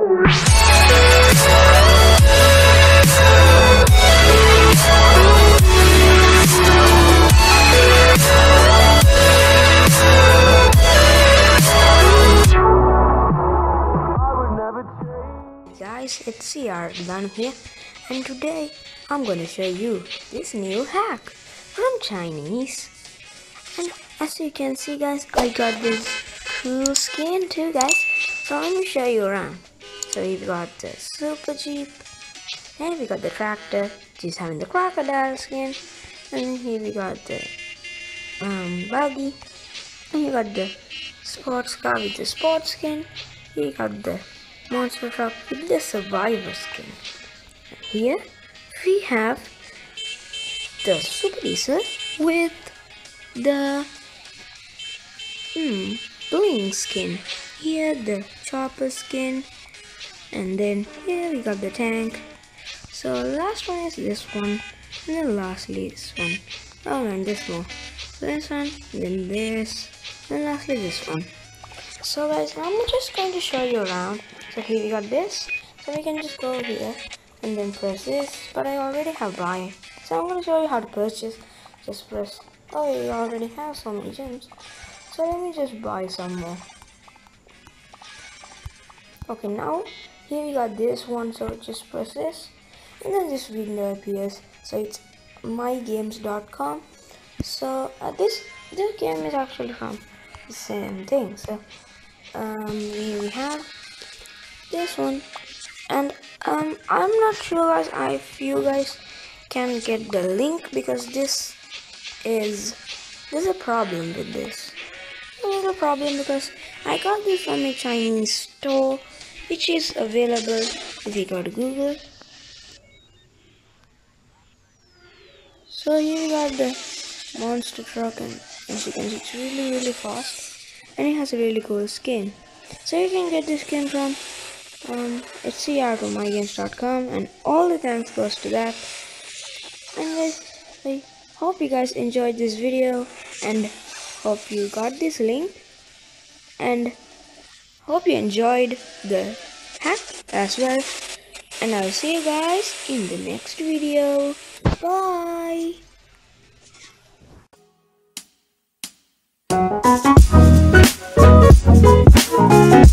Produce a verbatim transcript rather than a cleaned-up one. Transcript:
Guys, it's C R Dan here, and today I'm gonna show you this new hack from Chinese. And as you can see, guys, I got this cool skin too, guys. So let me show you around. So we've got the Super Jeep, and we got the tractor, just having the crocodile skin, and then here we got the um, buggy, and you got the sports car with the sports skin. Here you got the monster truck with the survivor skin. And here we have the Super Diesel with the hmm, bling skin. Here the chopper skin, and then here we got the tank. So last one is this one, and then lastly this one. Oh, and this one. So this one, then this, and lastly this one. So guys, I'm just going to show you around. So here we got this, so we can just go here and then press this, but I already have buy, so I'm going to show you how to purchase. Just press, oh, you already have so many gems, so let me just buy some more. Okay, now here we got this one, so just press this, and then this window appears. So it's my games dot com. So uh, this this game is actually from the same thing. So um, here we have this one, and um I'm not sure, guys, if you guys can get the link, because this is there's a problem with this. There's a problem because I got this from a Chinese store, which is available if you go to Google. So here you got the monster truck, and as you can see, it's really really fast, and it has a really cool skin. So you can get this skin from Um, it's C R to my games dot com, and all the thanks goes to that. And guys, I hope you guys enjoyed this video, and hope you got this link, and hope you enjoyed the hack as well. And I'll see you guys in the next video. Bye.